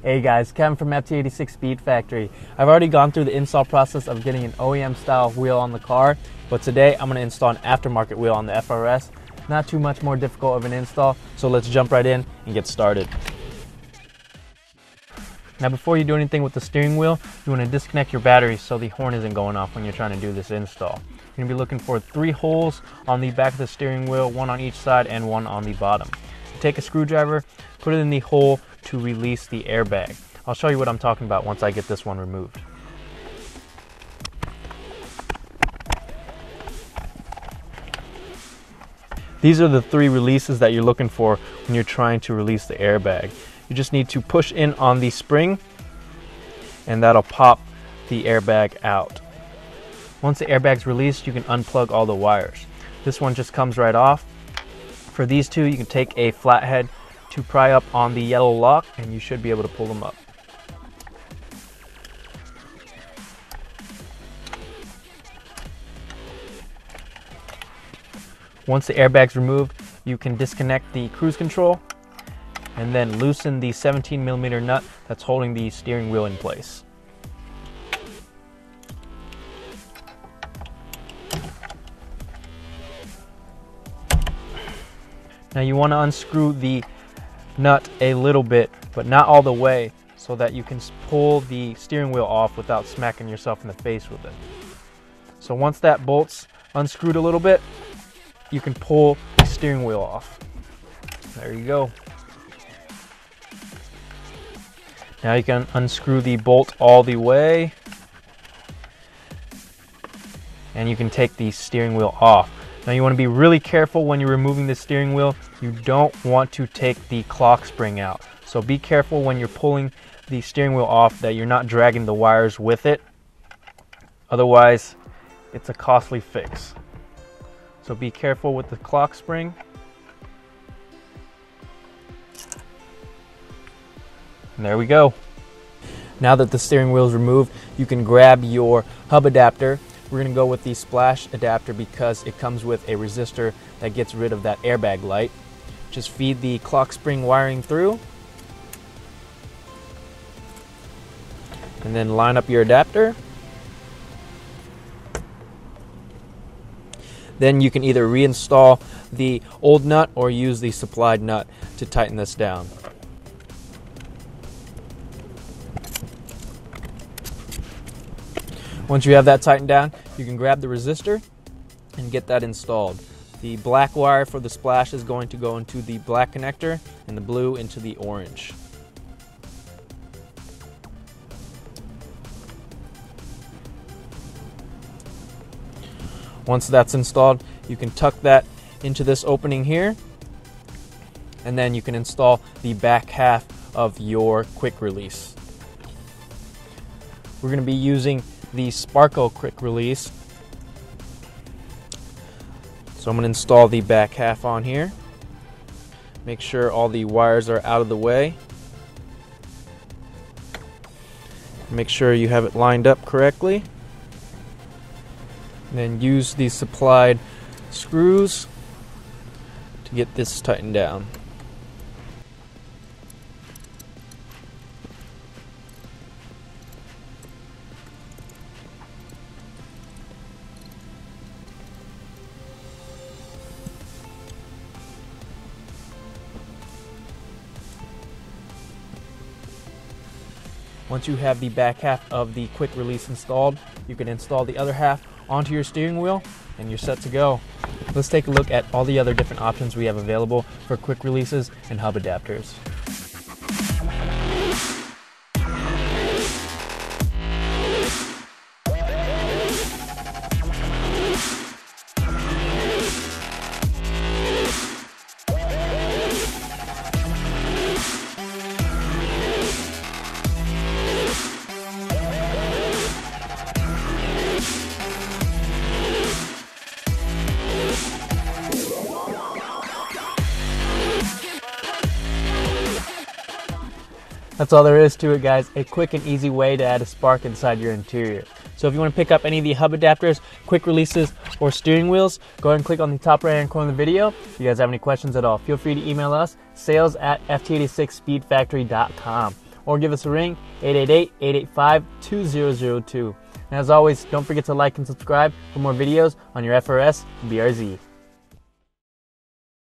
Hey guys, Kevin from FT86 Speed Factory. I've already gone through the install process of getting an OEM style wheel on the car, but today I'm going to install an aftermarket wheel on the FRS. Not too much more difficult of an install, so let's jump right in and get started. Now before you do anything with the steering wheel, you want to disconnect your battery so the horn isn't going off when you're trying to do this install. You're going to be looking for 3 holes on the back of the steering wheel, 1 on each side and 1 on the bottom. Take a screwdriver, put it in the hole to release the airbag. I'll show you what I'm talking about once I get this one removed. These are the 3 releases that you're looking for when you're trying to release the airbag. You just need to push in on the spring and that'll pop the airbag out. Once the airbag's released, you can unplug all the wires. This one just comes right off. For these 2, you can take a flathead to pry up on the yellow lock and you should be able to pull them up. Once the airbag's removed, you can disconnect the cruise control and then loosen the 17mm nut that's holding the steering wheel in place. Now you want to unscrew the nut a little bit, but not all the way, so that you can pull the steering wheel off without smacking yourself in the face with it. So once that bolt's unscrewed a little bit, you can pull the steering wheel off. There you go. Now you can unscrew the bolt all the way, and you can take the steering wheel off. Now you want to be really careful when you're removing the steering wheel. You don't want to take the clock spring out. So be careful when you're pulling the steering wheel off that you're not dragging the wires with it. Otherwise, it's a costly fix. So be careful with the clock spring. And there we go. Now that the steering wheel is removed, you can grab your hub adapter. We're going to go with the splash adapter because it comes with a resistor that gets rid of that airbag light. Just feed the clock spring wiring through and then line up your adapter. Then you can either reinstall the old nut or use the supplied nut to tighten this down. Once you have that tightened down, you can grab the resistor and get that installed. The black wire for the splash is going to go into the black connector and the blue into the orange. Once that's installed, you can tuck that into this opening here, and then you can install the back half of your quick release. We're going to be using the Sparco quick release. So I'm going to install the back half on here. Make sure all the wires are out of the way. Make sure you have it lined up correctly. And then use the supplied screws to get this tightened down. Once you have the back half of the quick release installed, you can install the other half onto your steering wheel and you're set to go. Let's take a look at all the other different options we have available for quick releases and hub adapters. That's all there is to it, guys. A quick and easy way to add a spark inside your interior. So if you want to pick up any of the hub adapters, quick releases, or steering wheels, go ahead and click on the top right hand corner of the video. If you guys have any questions at all, feel free to email us, sales@ft86speedfactory.com. or give us a ring, 888-885-2002. And as always, don't forget to like and subscribe for more videos on your FRS and BRZ.